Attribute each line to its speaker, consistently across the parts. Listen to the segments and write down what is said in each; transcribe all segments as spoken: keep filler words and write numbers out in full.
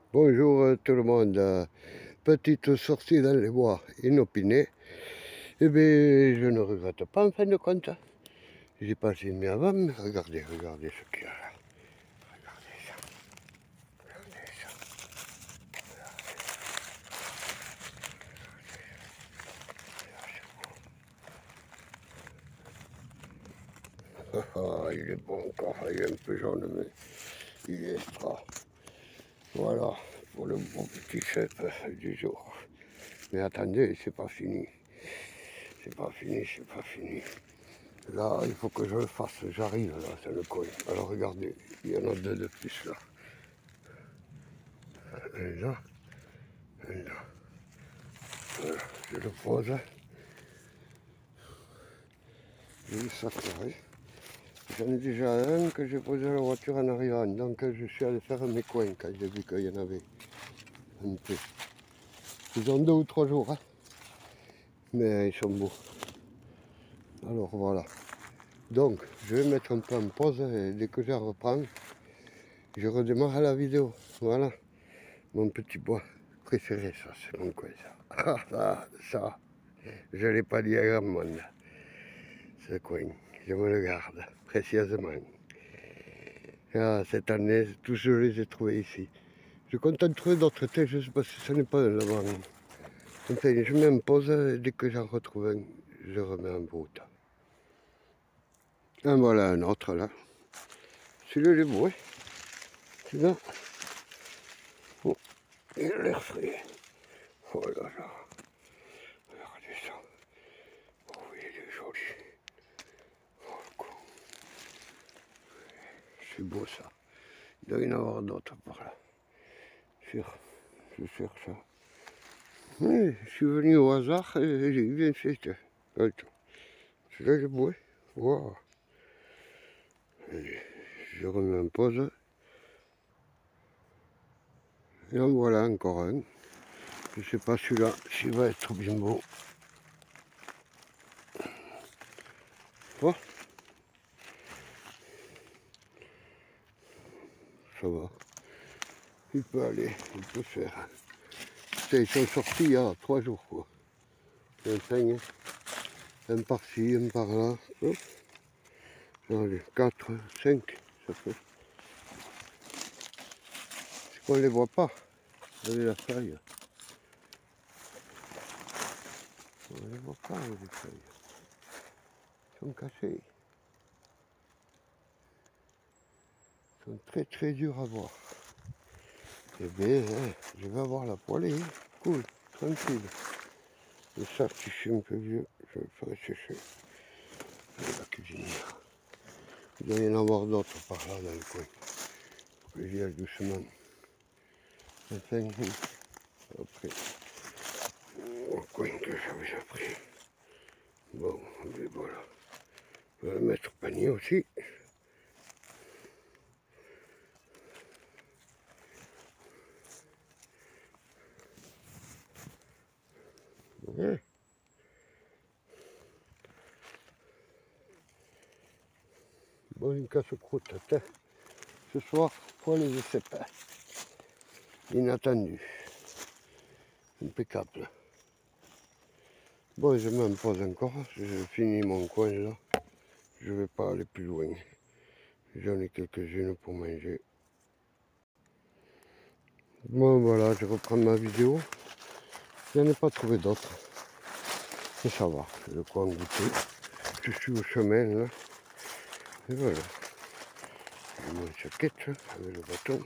Speaker 1: Bonjour euh, tout le monde, euh, petite sortie dans les bois inopinée. Eh bien, je ne regrette pas en fin de compte. J'ai pas filmé avant, mais regardez, regardez ce qu'il y a là. Regardez ça, regardez ça. Ah, il est bon encore, il est un peu jaune, mais il est extra. Voilà, pour le bon petit chef du jour. Mais attendez, c'est pas fini. C'est pas fini, c'est pas fini. Là, il faut que je le fasse, j'arrive là, c'est le coin. Alors regardez, il y en a deux de plus là. Un là, un là. Voilà, je le pose. J'ai vu ça carré. J'en ai déjà un que j'ai posé à la voiture en arrivant, donc je suis allé faire mes coins quand j'ai vu qu'il y en avait un peu. Ils ont deux ou trois jours, hein, mais ils sont beaux. Alors voilà. Donc, je vais mettre un peu en pause et dès que je reprends, je redémarre la vidéo. Voilà, mon petit bois préféré, ça, c'est mon coin, ça. Ah, ça, ça, je ne l'ai pas dit à grand monde. Ce coin, je me le garde précieusement. Ah, cette année, tous je les ai trouvés ici. Je compte en trouver d'autres thés, je ne sais pas si ce n'est pas un là-bas. Enfin, je mets en pause et dès que j'en retrouve un, je remets en route. En voilà un autre là. Celui-là, il est beau, hein. Celui-là, oh, il a l'air frais. Oh là là. Regardez ça. Oh, il est joli. Oh, quoi. C'est beau ça. Il doit y en avoir d'autres par là. Je cherche ça. Oui, je suis venu au hasard et j'ai bien fait. Celui-là, il est beau. Wow. Allez, je remets en pause. Et en voilà encore un. Je ne sais pas celui-là s'il va être bien beau. Oh, ça va. Il peut aller, il peut faire. Ils sont sortis il y a trois jours quoi. Un peigne, un par-ci, un par-là. Oh. Allez, quatre, cinq, ça fait. C'est qu'on ne les voit pas. Regardez la feuille. On ne les voit pas les feuilles. Ils sont cachés. Ils sont très très durs à voir. Eh bien, hein, je vais avoir la poêlée. Cool, tranquille. Et ça, si je suis un peu vieux, je le ferai sécher. La cuisinière. Il doit y en avoir d'autres par là dans le coin. Faut que j'y aille doucement. Enfin, après, au coin que j'avais appris. Bon, mais voilà. Je vais le mettre au panier aussi. Ouais. Bon, une casse-croûte. Ce soir, point les cèpes. Inattendu. Impeccable. Bon, je m'en pose encore. Je finis mon coin là. Je vais pas aller plus loin. J'en ai quelques-unes pour manger. Bon, voilà, je reprends ma vidéo. Je n'en ai pas trouvé d'autres. Mais ça va, j'ai de quoi en goûter. Je suis au chemin là. Et voilà. J'ai mon saquette avec le bâton.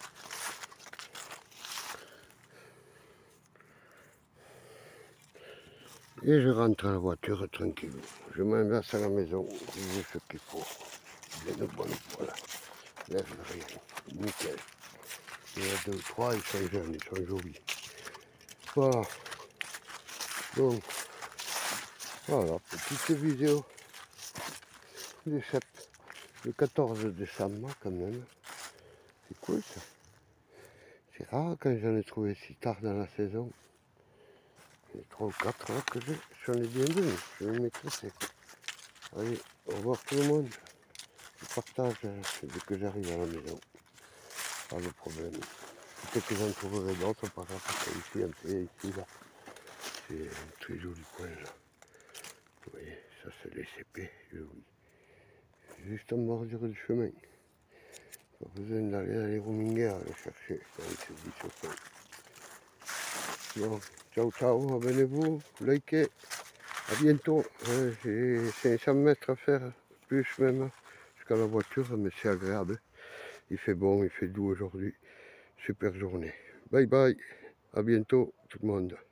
Speaker 1: Et je rentre à la voiture tranquille. Je m'inverse à la maison. J'ai ce qu'il faut. Bien de bonne, voilà. Lève rien. Nickel. Il y en a deux ou trois, ils sont jeunes, ils sont jolis. Voilà. Donc, voilà, petite vidéo des cèpes. Le quatorze décembre quand même. C'est cool ça. C'est rare quand j'en ai trouvé si tard dans la saison. Il y a trois ou quatre là que j'ai. J'en ai bien donné. Je vais m'éclater. Allez, au revoir tout le monde. Je partage dès que j'arrive à la maison. Pas de problème. Peut-être que j'en trouverai d'autres par rapport à ici, un peu, ici, là. C'est un très joli coin, là. Vous voyez, ça c'est les C P, joli. Juste en bordure du chemin. Pas besoin d'aller dans les romingueurs les chercher, avec ce dit chauffeur. Bon, ciao ciao, abonnez-vous, likez, à bientôt. Hein, j'ai cinq cents mètres à faire, plus même, jusqu'à la voiture, mais c'est agréable. Il fait bon, il fait doux aujourd'hui. Super journée. Bye bye, à bientôt tout le monde.